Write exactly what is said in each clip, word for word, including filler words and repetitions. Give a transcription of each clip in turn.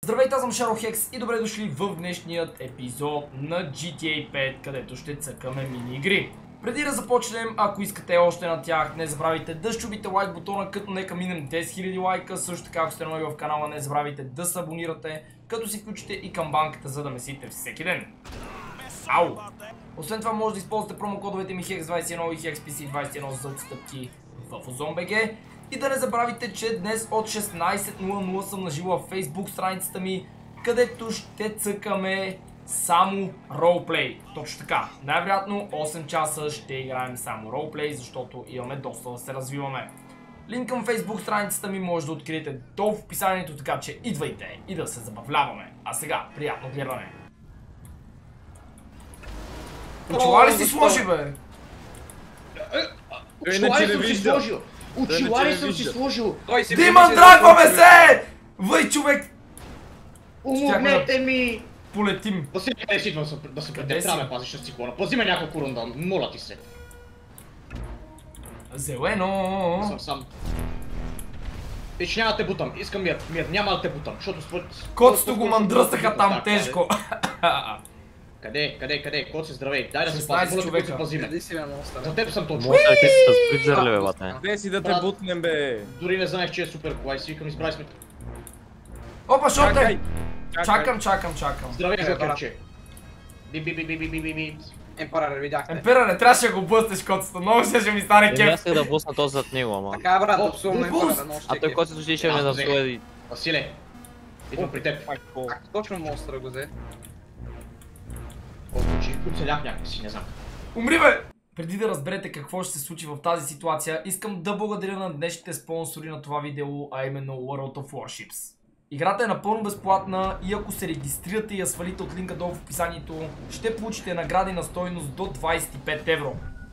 Здравейте, аз съм Шаро-Хекс и добре дошли в днешният епизод на джи ти ей пет, където ще цъкаме мини-игри. Преди да започнем, ако искате още на тях, не забравяйте да щупите лайк бутона, като нека минем десет хиляди лайка. Също така, ако сте нови в канала, не забравяйте да се абонирате, като си включите и камбанката, за да месите всеки ден. Ау! Освен това, може да използвате промокодовете ми хекс двайсет и едно и хекс пи си двайсет и едно за отстъпки в ОзонБГ. И да не забравяйте, че днес от шестнайсет нула нула съм наживо във Facebook страницата ми, където ще цъкаме само ролплей. Точно така. Най-вероятно осем часа ще играем само ролплей, защото имаме доста да се развиваме. Линк към Facebook страницата ми може да откриете долу в описанието, така че идвайте и да се забавляваме. А сега, приятно гледане. Очила ли си сложи, бе? Очила ли съм си сложил? Очила ли съм си сложил? Диман, драгваме се! Въй, човек! Умогнете ми! Полетим. Пази ме, къде си идвам да се пред трябва ме пазиш с циклона. Пази ме няколко рунда, моля ти се. Зелено! Съм сам. Ич няма да те бутам, искам мир, мир, няма да те бутам, защото... Коцето го мандръсаха там тежко. Къде, къде, къде, Коци, здравей, дай да се пази, моля те, Коци, пази ме. Къде си ме монстър? За теб съм точно. Монстърите си с Близърли, бе, бате. Къде си да те бутнем, бе? Дори не знаех, че е супер колай, си викам, избрали сме. Опа, шоте! Чакай! Чакам, чакам, чакам. Здравей, жокерче. Би, би, би, би, би, би, би, би. Емпарър, видяхте. Емпера, не трябваше да го бъстеш коцето, много ще ми стане Не кеф. исках да пусна този зад него, ама. Така, брат, О, обсуваме емпаръра, много ще А той който ще ще ме засуе и... Василе, идвам при теб. Как точно монстъра го взе? Отлучи, оцелях някакси, не знам. Умри, бе! Преди да разберете какво ще се случи в тази ситуация, искам да благодаря на днешните спонсори на това видео, а именно World of Warships. Играта е напълно безплатна и ако се регистрирате и я свалите от линка долу в описанието, ще получите награди на стойност до двайсет и пет евро.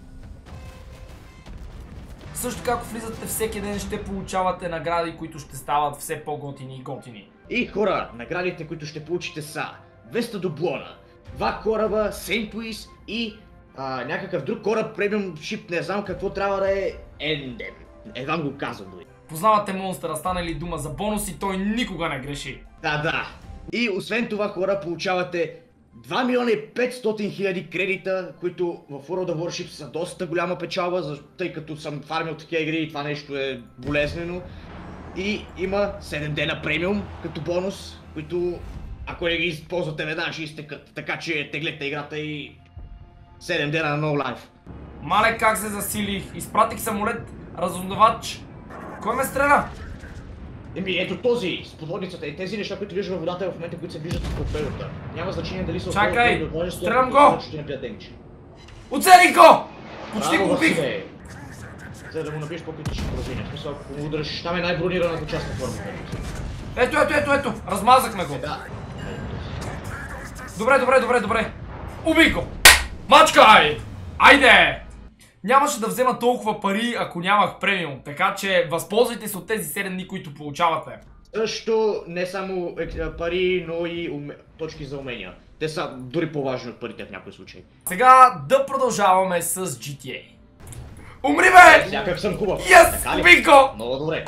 Също така, ако влизате всеки ден, ще получавате награди, които ще стават все по-готини и готини. И хора, наградите, които ще получите са двеста дублона, два кораба, Сейнт Луис и а, някакъв друг кораб, премиум шип, не знам какво трябва да е, Ендем. Едвам го казвам дори. Познавате монстъра, стане ли дума за бонус и той никога не греши. Да, да. И освен това, хора, получавате два милиона и петстотин хиляди кредита, които в World of Warships са доста голяма печалба, тъй като съм фармил такива игри и това нещо е болезнено. И има седем дена премиум като бонус, които ако не ги използвате веднага ще изтекат. Така че теглете играта и седем дена на No Life. Мале, как се засилих? Изпратих самолет разузнавач. Кой ме стреля? Еми ето този, с подводницата и тези неща, които виждаш във водата в момента, които се виждат с пропелерта. Няма значение дали са Чакай! от вода, Стрелям го! демидж. Оцелих го! Почти го убих! За да му набиеш по-критични поражения. В смисъл, ако го удръш, там е най-бронираната част на формата. Ето, ето, ето, ето! Размазахме го! Да. Добре, добре, добре, добре! Убих го! Мачкай! Айде! Нямаше да взема толкова пари, ако нямах премиум, така че възползвайте се от тези седем дни, които получавате. Също не само пари, но и уме... точки за умения. Те са дори по-важни от парите в някои случаи. Сега да продължаваме с джи ти ей. Умри, бе! Всякакъв съм хубав. Yes! Убих го! Много добре.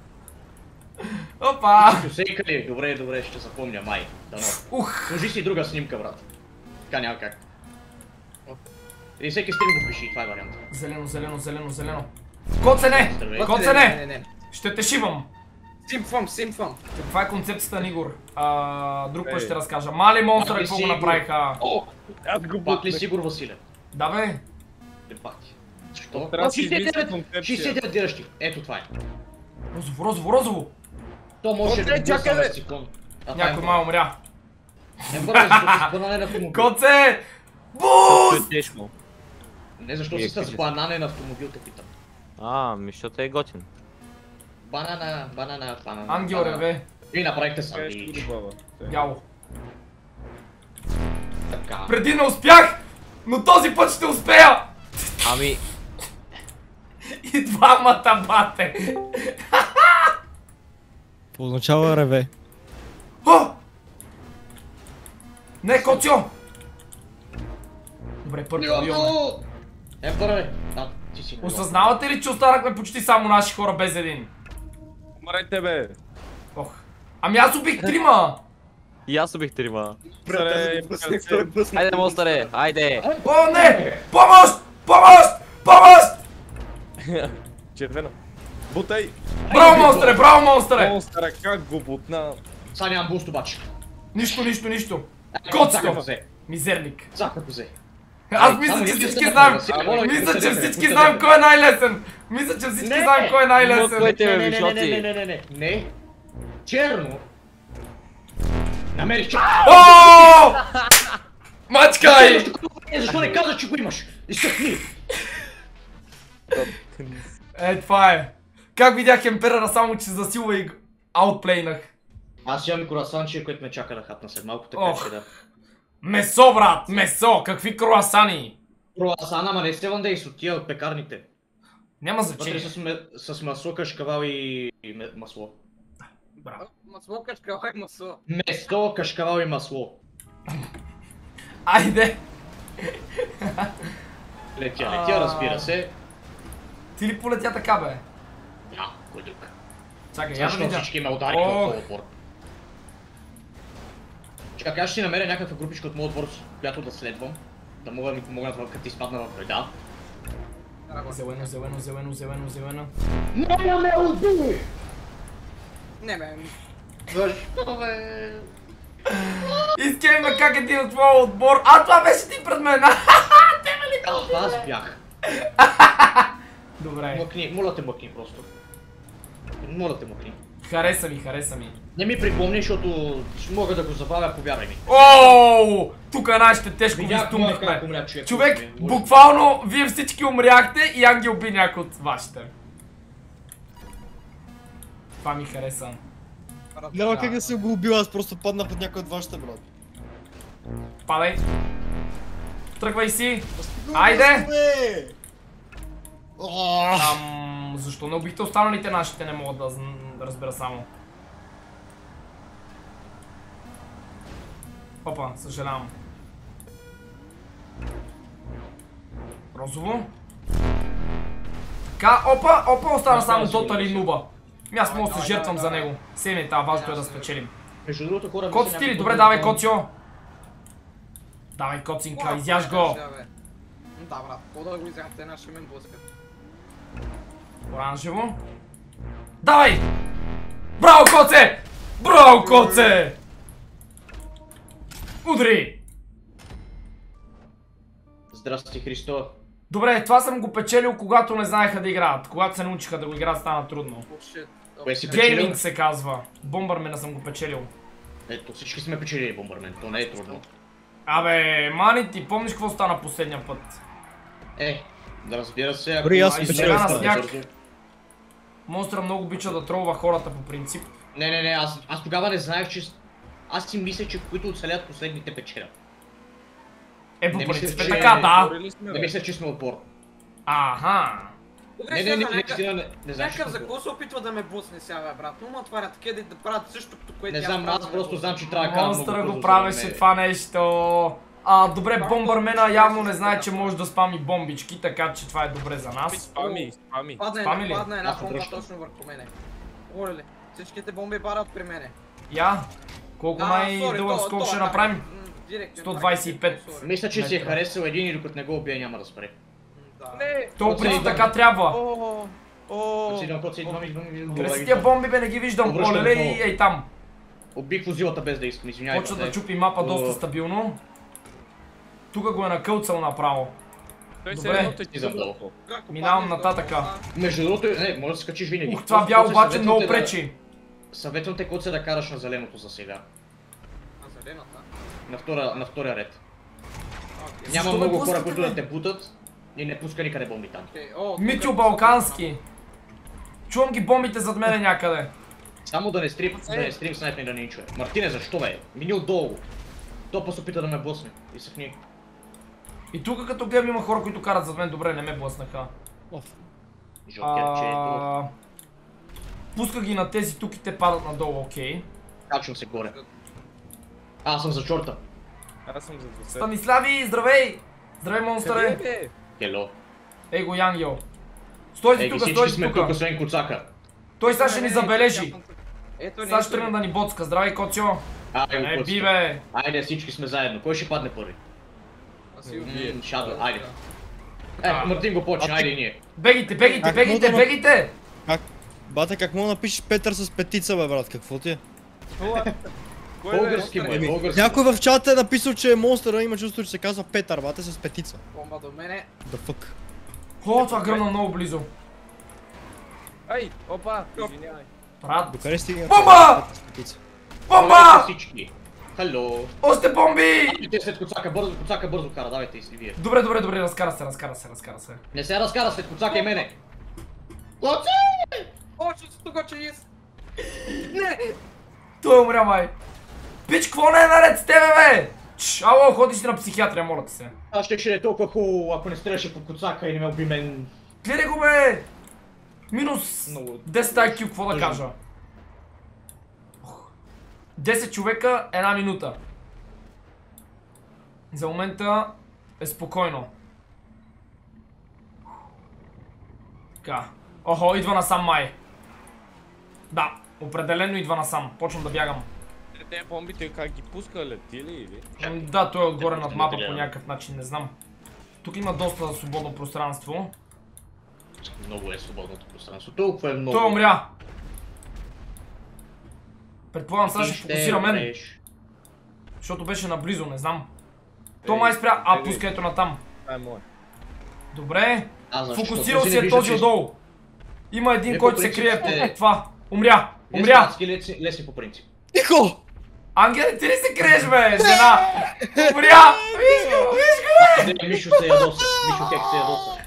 Опа! Усейка ли? Добре, добре, ще запомня, май. Дано. Ух! Сложи си друга снимка, брат. Така няма как. И всеки стрим го пиши, това е вариант. Зелено, зелено, зелено, зелено. Коцене! Коцене! Ще те шибам! Симфъм, симфъм. Каква е концепцията на Игор? А, друг път ще разкажа. Мали монстъра какво го направиха? О, аз го Пак ли бутнах. Сигур, Василе? Да, бе! Не пак. Защо? Трябва да си измисля концепция. шейсет и девет диращи. Ето това е. Розово, розово, розово! То може да Окей, го чакай, блъсна бе. с циклон. Някой май умря. Не бързо, защото с бананен автомобил. Коце! Буст! Тежко. Не защо си с бананен автомобил, те питам. А, ми защото е готин. Банана, банана, банана. Ангел реве. И направихте сандвич. Бяло. Така. Преди не успях, но този път ще успея! Ами... И двамата бате! Какво означава реве? О! Не, Коцио! Добре, първо имаме. Е, първе. Да, ти си. Осъзнавате ли, че останахме почти само наши хора без един? Умрете, бе. Ох. Ами аз убих трима! И аз убих трима. Брате, Айде, монстъре, айде! О, не! Помощ! Помощ! Помощ! червено. Бутай! Браво, монстре! Браво, монстре! Монстъра, как го бутна? Сега нямам буст обаче. Нищо, нищо, нищо. Цака Коцко! го взе. Мизерник. Цака го взе. Аз мисля, че всички знаем. Мисля, че всички знаем кой е най-лесен. Мисля, че всички знаем кой е най-лесен. Москва- Не, не, не, не, не, не, не, не, не. Черно. Намерих черно. О! Мачкай! Е, защо не каза, че го имаш? Изсъхни. Е, това е. Как видях Емперъра, само че се засилва и го аутплейнах. Аз имам круасанче, което ме чака да хапна след малко, така Ох. че да. Месо, брат, месо! Какви круасани! Круасан, ама не Севън Дейс от тия от пекарните. Няма Вътре значение. с, ме, с масло, кашкавал и, и ме- масло. Браво. Масло, кашкавал и масло. Месо, кашкавал и масло. Айде! Летя, летя, разбира се. Ти ли полетя така, бе? Да, кой друг. Чакай, я да Защо видя. всички ме удариха от Ох. моят отбор? Чакай, аз ще си намеря някаква групичка от моят отбор, с която да следвам. Да мога да ми помогнат, като ти изпадна в вреда. Зелено, зелено, зелено, зелено, зелено. Не, ме уби! Не, бе. Защо, бе? Искай ме как един от твоя отбор. А, това беше ти пред мен! А, аз бях. Добре. Мъкни, моля те мъкни просто. Моля те мъкни. Хареса ми, хареса ми. Не ми припомни, защото ще мога да го забавя, повярвай ми. Ооо! Тук нашите тежко ви Видях моя как изтумнихме. умря човек. Човек, Може- буквално вие всички умряхте и Ангел би някой от вашите. Това ми хареса. Няма как да се го убил, аз просто паднах от някой от вашите, брат. Падай. Тръгвай си. Айде! Ам, защо не убихте останалите нашите, не мога да, зн- да разбера само. Опа, съжалявам. Розово. Така, опа, опа, остана само Тотали Нуба. Ми аз мога да се жертвам за него. Семе, това важното е да спечелим. Между другото, хора... Коци мисля, ти ли? някой Добре, път давай да- Коцио. Давай Коцинка, изяж го. Да, брат, какво да го изяхте, една ще ме блъска. Оранжево. Давай! Браво, Коце! Браво, Коце! Удри! Здрасти, Христо. Добре, това съм го печелил, когато не знаеха да играят. Когато се научиха да го играят, стана трудно. Кое си печелил? Гейминг се казва. Бомбърмена съм го печелил. Ето, всички сме печелили Бомбърмен, то не е трудно. Абе, мани, ти помниш какво стана последния път? Е, да разбира се, ако... Дори аз съм Ай, печелил сега на това. сняг. Монстъра много обича да тролва хората по принцип. Не, не, не, аз, аз тогава не знаех, че... Аз си мисля, че които оцелят последните печелят. Е, по Не мисля, принцип е че- така, да. Не мисля, че сме отбор. Аха. Не, не, не, не, наистина не, не знам, че Някакъв сме за отбор. какво се опитва да ме блъсне сега, бе, брат? Но ма отварят къде да правят същото, което Не тя знам, прави, аз да просто ме знам, блъсне. че трябва да кажа много Монстъра бързо, го за да правеше ме- това нещо. А, добре, Бомбърмена явно не знае, че може да спами бомбички, така че това е добре за нас. Спами, спами. Падна Спами една, ли? падна една Аз бомба обръщам. точно върху мене. Оле, всичките бомби падат при мене. Я, колко А, най-дълъг sorry, скок то- ще то- направим? м, директен сто двадесет и пет. таргет, sorry. Мисля, че си е Метра. харесал един и докато не го убие, няма да спре. Да. То Оце принцип идвам. така трябва. О, о, Кот си идвам, кот си идвам, идвам, идвам. Къде Добре, са тия идвам. бомби, бе, не ги виждам. Обръщам Олеле отново. и ей там. Убих возилата без да искам, извинявай. Почва брате. да чупи мапа О. доста стабилно. Тук го е накълцал направо. Той се Добре. едно те Изам долу. Ако Минавам паднеш нататъка. до боса, Между другото, не, може да се качиш винаги. Ух, това Просто бяло се обаче съветвам много те да- пречи. Съветвам те кот се да караш на зеленото за сега. На зелената. На, втора, на втория ред. Окей. Няма Защо ме много хора, блъскате, които бе? да те бутат и не пуска никъде бомби там. Окей, о, тук Митю е- Балкански. Чувам ги бомбите зад мене някъде. Само да не стрим, да не стрим снайпни да не ни чуе. Мартине, защо бе? Мини отдолу. То пъс опита да ме блъсне. И съхни. И тук като гледам има хора, които карат зад мен, добре, не ме блъснаха. Жокерчето. А, Пуска ги на тези тук и те падат надолу, окей. Качвам се горе. А, аз съм за чорта. Аз съм за двадесет. Станислави, здравей! Здравей, Къде монстъре! бе? Хело. Ей го, Янгел. Стой си Ей, тук, всички стой си сме тук. тук, освен коцака. Той сега ще ни забележи. Ето Сега ще нещо. тръгна да ни боцка. Здравей, Коцио. Айде, Не го би, пусти. бе. Айде, всички сме заедно. Кой ще падне първи? Аз си убие. М, Шадо, айде. Е, А. Мартин го почне, айде и ние. Бегите, бегите, Как бегите, мога да- бегите! Как? Бате, как мога да напишеш Петър с петица, бе, брат? Какво ти е? Кой е Български му е, Еми, български. някой в чата е написал, че е монстър, а има чувство, че се казва Петър, бате, с петица. Бомба до мене. Да fuck. О, това гръмна много близо. Ай, опа, извинявай. Брат. Докъде стига? Бомба! С петица. Бомба! Всички. Хало. Още бомби! Те след коцака, бързо, коцака бързо кара, давайте и си вие. Добре, добре, добре, разкара се, разкара се, разкара се. Не се разкара след коцака и мене. Коце! О, че си тук, че есть. Не! Той умря, май. Пич, какво не е наред с тебе, бе? Чш, ало, ходиш на психиатрия, моля ти се. Аз ще ще е толкова хубаво, ако не стреляше по коцака и не ме уби мен. Гледай го, бе! Минус Много- десет ай кю, какво да Тъжно. кажа? Ох. десет човека, една минута. За момента е спокойно. Така. Охо, идва насам май. Да, определено идва насам. Почвам да бягам. Те бомбите как ги пуска, лети ли или? М, Да, той е отгоре над мапа Не по трябва. някакъв начин, не знам. Тук има доста свободно пространство. Много е свободното пространство. Толкова е много. Той умря. Предполагам, сега Ти ще фокусира мен. умреш. Защото беше наблизо, не знам. То май спря. А, пуска ето натам. Това е мое. Добре. А, защото Фокусирал ти си не е вижда, този че- отдолу. Има един, Вие който по се принцип крие сте- под това. Умря. Вие Умря. сте адски лесни, лесни по принцип. Тихо! Ангел, ти ли се криеш, бе, жена? Умря. Виж го, виж го. Не, Мишо се ядоса. Мишо как се ядоса.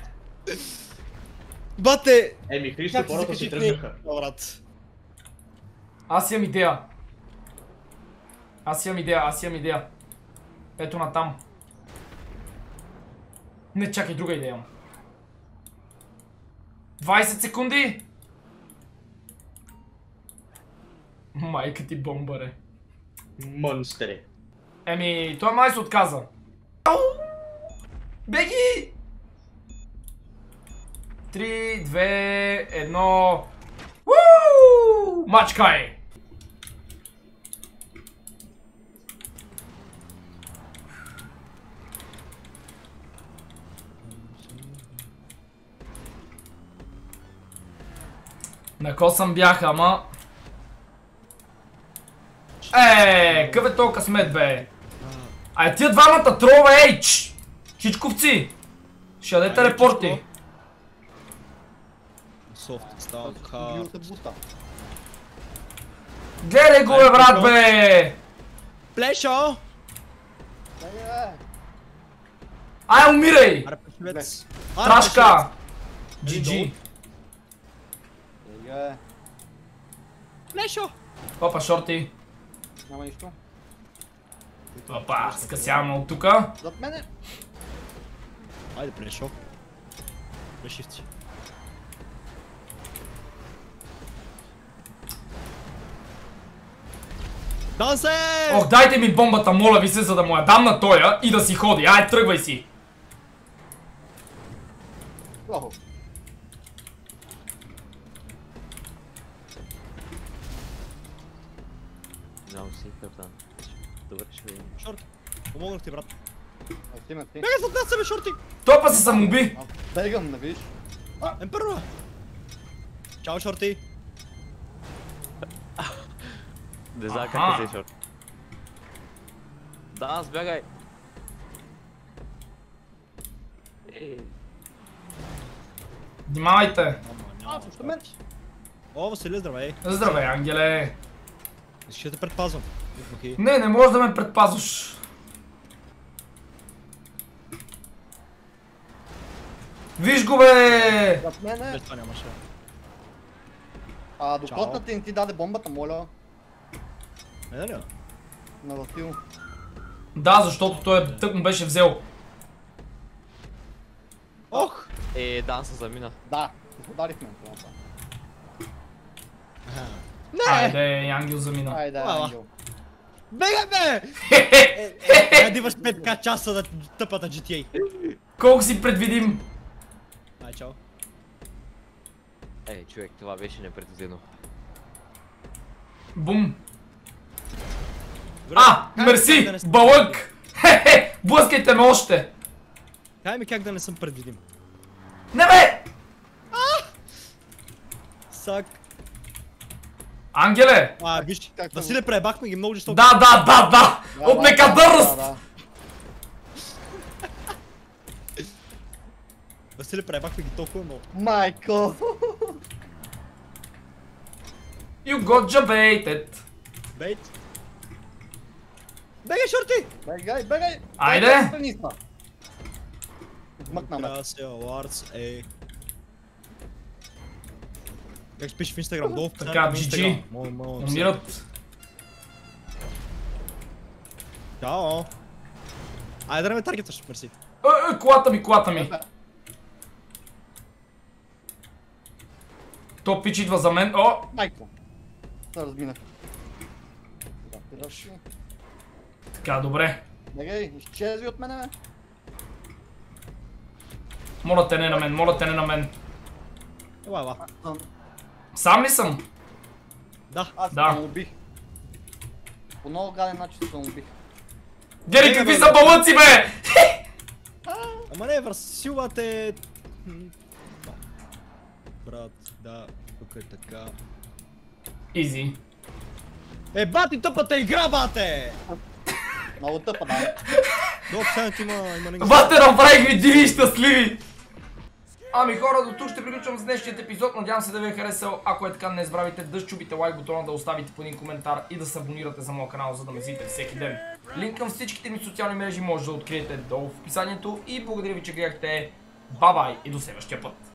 Бате! Еми, Христо, хората си тръгнаха. Брат. Аз имам идея. Аз имам идея, аз имам идея. Ето натам. Не, чакай, друга идея имам. двайсет секунди! Майка ти бомбаре. Монстре. Еми, той май се отказа. Ау! Беги! три, две, едно. Уу! Мачкай! На косъм бях, ама... Е, къв е толкова късмет, бе? Ай, тия двамата тролове, ей, чш! Хичковци! Ще даде телепорти. Софт, става хард. Гледай го, бе, брат, бе! Плешо! Ай, умирай! Аре, пешмец. Трашка! джи джи. Плешо! Опа, шорти. Няма нищо. Опа, скъсяваме от тука. Зад мене. Айде, плешо. Плешивци. Дан се! Ох, дайте ми бомбата, моля ви се, за да му я дам на тоя и да си ходи. Ай, тръгвай си. Охо. Знам си, капитан. Добре, ще видим. Шорти. Помогнах ти, брат. Ай, стима ти. Бегай зад нас себе, шорти! Той па се самоуби. А, Бегам, не видиш? Емперора! Чао, шорти! Не знам Аха. как да се шорт. Да, сбягай. Е, Внимавайте. А, също мен. О, Василия, здравей! Здравей, ангеле. Ще те предпазвам. Окей. Не, не можеш да ме предпазваш. Виж го, бе! Зад мене. Без това нямаше. А, докладната ти не ти даде бомбата, моля. Не, да ли? На Васил. Да, защото той тък му беше взел. Ох! е, дан се замина. Да, ти подарихме това. Айде, ангел замина. Айде, Ала. ангел. Бегай, бе! Айде имаш пет ка часа да тъпата джи ти ей. Колко си предвидим? Ай, чао. Ей, човек, това беше непредвидено. Бум. А, Кай ми как мерси, да не съм балък! Хе-хе, блъскайте ме още! Кай ми как да не съм предвидим. Не бе! Сак. Ангеле! А, виж, Както- Василе, пребахме ги много жестоко. Да, да, да, да! Да, От да, некадърност! да, да. Василе, пребахме ги толкова много. Майко! You got jebaited! Бейт. Бегай, шорти! Бегай, бегай! Айде! Бегай, страни са. Вмъкна ме. Красия, Ларс, ей. Как ще пише в Инстаграм? Долу в Така, описанието на джи Инстаграм. джи. Мога, мога, Умират. Чао. Айде да не ме таргетваш, мерси. Е, е, колата ми, колата ми. То пич идва за мен. О! Майко! Да, разминах. Да, ти ръши. Така, добре. Бегай, изчезви от мене, бе. Моля те не на мен, моля те не на мен. Ела, ела. Съм- Сам ли съм? Да. Аз Да. се убих. По много гаден начин се убих. Гери, какви са балъци, бе! Ама не, Василвате... Брат, да, тук е така. Изи. Е, бати, тъпата игра, бате! Много тъпа, да. До описанието има, има нещо. Бате, направихме диви и щастливи! Ами хора, до тук ще приключвам с днешният епизод. Надявам се да ви е харесал. Ако е така, не забравяйте да щупите лайк бутона, да оставите по един коментар и да се абонирате за моя канал, за да ме видите всеки ден. Линк към всичките ми социални мрежи може да откриете долу в описанието и благодаря ви, че гледахте. Бай-бай и до следващия път!